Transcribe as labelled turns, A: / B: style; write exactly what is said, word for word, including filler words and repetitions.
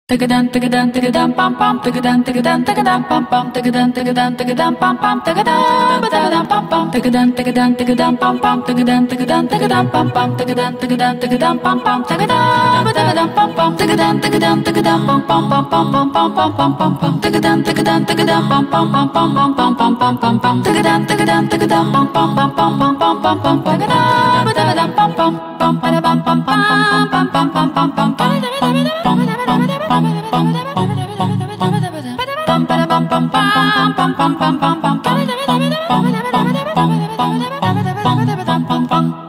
A: Tagadan tagadan tagadan pam pam tagadan tagadan tagadan pam pam tagadan tagadan tagadan pam pam tagadan tagadan pam pam tagadan tagadan tagadan pam pam tagadan tagadan tagadan pam pam tagadan tagadan tagadan pam pam tagadan tagadan pam pam tagadan tagadan tagadan pam pam pam pam pam pam pam pam pam pam tagadan tagadan tagadan pam pam pam pam pam pam pam pam pam pam tagadan tagadan tagadan pam pam pam pam pam pam pam pam tagadan tagadan pam pam pam pam pam pam pam pam pam pam pam pam Bum,